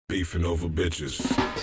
Beefing over bitches.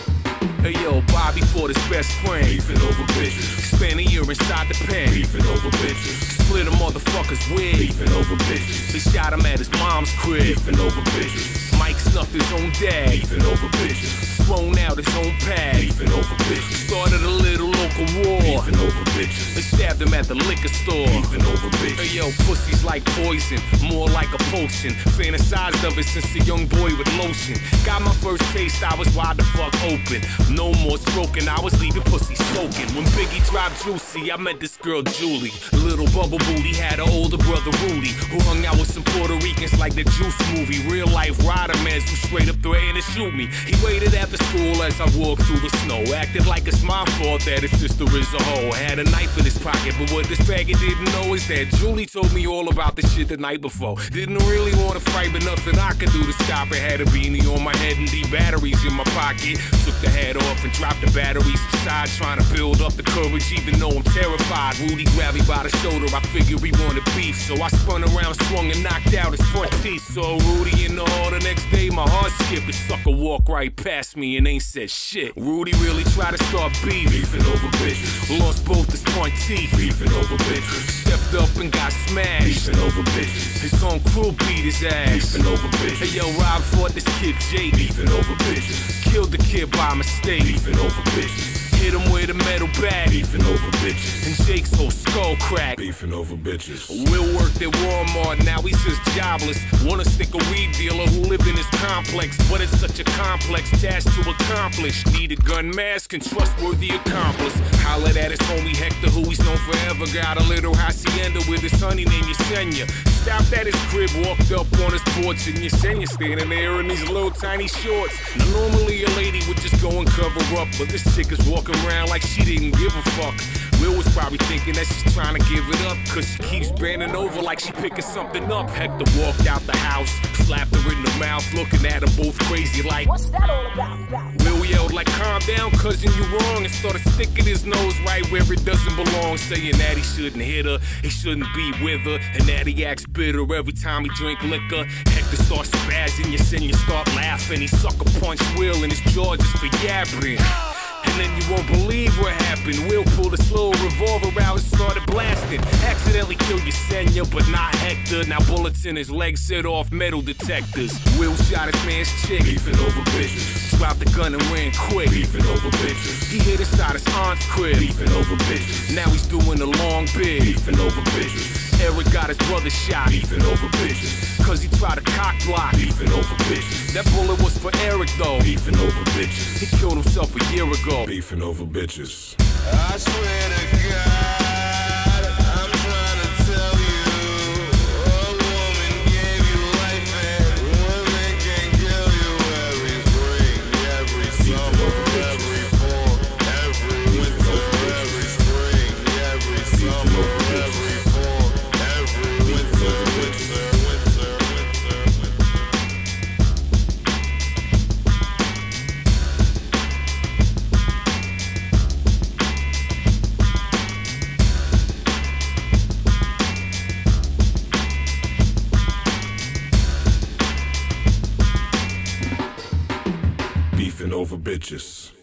Hey yo, Bobby for his best friend. Beefing over bitches. Spent a year inside the pen. Beefing over bitches. Split a motherfucker's wig. Beefing over bitches. They shot him at his mom's crib. Beefing over bitches. Mike snuffed his own dad. Beefing over bitches. Thrown out his own pad. Beefing over bitches. Started a little local war. Beefing over bitches. They stabbed him at the liquor store. Beefing over bitches. Hey yo, pussy's like poison, more like a potion. Fantasized of it since a young boy with lotion. Got my first taste, I was wide the fuck open. No more stroking, I was leaving pussy soaking. When Biggie dropped Juicy, I met this girl Julie. Little bubble booty, had an older brother Rudy, who hung out with some Puerto Ricans like the Juice movie. Real life rider mans who straight up threatened to shoot me. He waited after school as I walked through the snow. Acted like it's my fault that his sister is a hoe. Had a knife in his pocket, but what this faggot didn't know is that Julie told me all about the shit the night before. Didn't really want to fight, but nothing I could do to stop it. Had a beanie on my head and D batteries in my pocket. Took the hat off and dropped the batteries aside, trying to build up the courage even though I'm terrified. Rudy grabbed me by the shoulder, I figured he wanted beef, so I spun around, swung and knocked out his front teeth. Saw Rudy in the hall the next day, my heart skipped. The sucker walked right past me and ain't said shit. Rudy really tried to start beef. Beefing over bitches. Lost both his front teeth. Beefing over bitches. Stepped up and got smashed. Beefing over bitches. His own crew beat his ass. Beefing over bitches. Hey yo, Rob fought this kid Jake. Beefing over bitches. Killed the kid by mistake. Beefing over bitches. Hit him with a metal bat. Beefing over bitches. And Jake's whole skull cracked. Beefing over bitches. Will worked at Walmart, now he's just jobless. Wanna stick a weed dealer who lived in his complex, but it's such a complex task to accomplish. Need a gun mask and trustworthy accomplice. Hollered at his homie Hector, who he's known forever. Got a little hacienda with his honey named Yesenia. Stopped at his crib, walked up on his porch, and Yesenia standing there in these little tiny shorts. Now normally a lady would just go and cover up, but this chick is walking around like she didn't give a fuck. Will was probably thinking that she's trying to give it up, cause she keeps bending over like she picking something up. Hector walked out the house, slapped her in the mouth, looking at them both crazy like, what's that all about? Will yelled like, calm down cousin, you wrong, and started sticking his nose right where it doesn't belong, saying that he shouldn't hit her, he shouldn't be with her, and that he acts bitter every time he drink liquor. Hector starts spazzing, Yesenia start laughing, he sucker punched Will in his jaw just for yapping. And then you won't believe what happened. Will pulled a slow revolver out and started blasting. Accidentally killed Yesenia, but not Hector. Now bullets in his legs set off metal detectors. Will shot his man's chick. Beefing over bitches. Dropped the gun and ran quick. Beefing over bitches. He hid inside his aunt's crib. Beefing over bitches. Now he's doing a long bid. Beefing over bitches. Eric got his brother shot. Beefing over bitches. Cause he tried to cock block. Beefing over bitches. That bullet was for Eric though. Beefing over bitches. He killed himself a year ago. Beefing over bitches. I swear to God, I'm trying to tell you, a woman gave you life and women can kill you every spring, every summer, every fall, every winter, every spring, every summer, every fall, every winter, winter, winter, winter, winter. Beefing over bitches.